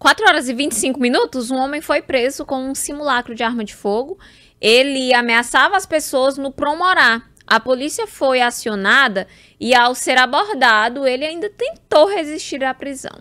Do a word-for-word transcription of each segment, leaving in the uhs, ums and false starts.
quatro horas e vinte e cinco minutos, um homem foi preso com um simulacro de arma de fogo. Ele ameaçava as pessoas no Promorá. A polícia foi acionada e, ao ser abordado, ele ainda tentou resistir à prisão.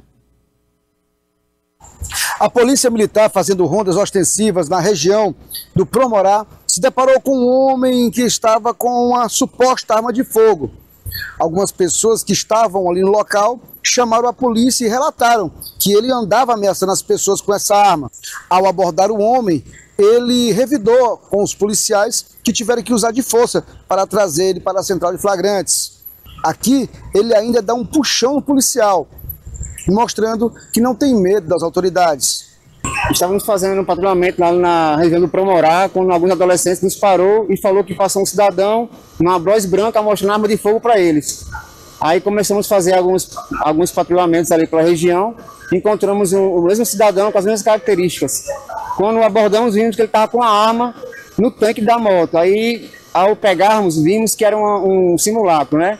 A polícia militar, fazendo rondas ostensivas na região do Promorá, se deparou com um homem que estava com uma suposta arma de fogo. Algumas pessoas que estavam ali no local chamaram a polícia e relataram que ele andava ameaçando as pessoas com essa arma. Ao abordar o homem, ele revidou com os policiais que tiveram que usar de força para trazer ele para a central de flagrantes. Aqui, ele ainda dá um puxão no policial, mostrando que não tem medo das autoridades. Estávamos fazendo um patrulhamento lá na região do Promorá, quando alguns adolescentes nos parou e falou que passou um cidadão numa Bros branca mostrando arma de fogo para eles. Aí começamos a fazer alguns, alguns patrulhamentos ali pela região, encontramos um, o mesmo cidadão com as mesmas características. Quando abordamos, vimos que ele estava com a arma no tanque da moto. Aí, ao pegarmos, vimos que era um, um simulacro, né?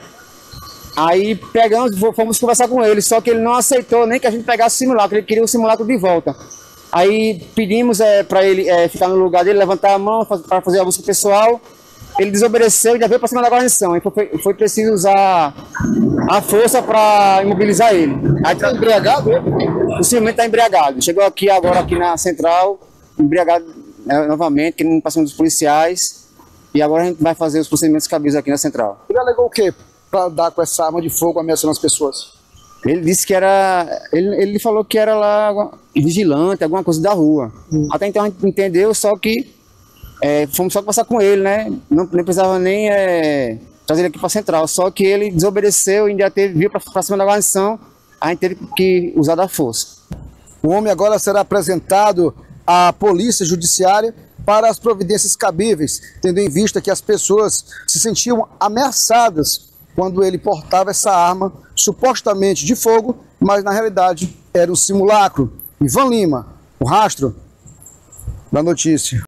Aí pegamos, fomos conversar com ele, só que ele não aceitou nem que a gente pegasse o simulacro, ele queria o simulacro de volta. Aí pedimos é, para ele é, ficar no lugar dele, levantar a mão para fazer a busca pessoal. Ele desobedeceu e já veio para cima da guarnição. Aí foi, foi preciso usar a força para imobilizar ele. Aí está embriagado? Possivelmente está embriagado. Chegou aqui agora aqui na central, embriagado é, novamente, querendo para cima dos policiais. E agora a gente vai fazer os procedimentos cabíveis aqui na central. Ele alegou o quê para andar com essa arma de fogo ameaçando as pessoas? Ele disse que era... Ele, ele falou que era lá vigilante, alguma coisa da rua. Hum. Até então a gente entendeu, só que é, fomos só passar com ele, né? Não, nem precisava nem é, trazer ele aqui para a central. Só que ele desobedeceu e ainda teve, viu para cima da guarnição, a gente teve que usar da força. O homem agora será apresentado à polícia judiciária para as providências cabíveis, tendo em vista que as pessoas se sentiam ameaçadas quando ele portava essa arma, supostamente de fogo, mas na realidade era um simulacro. Ivan Lima, o rastro da notícia.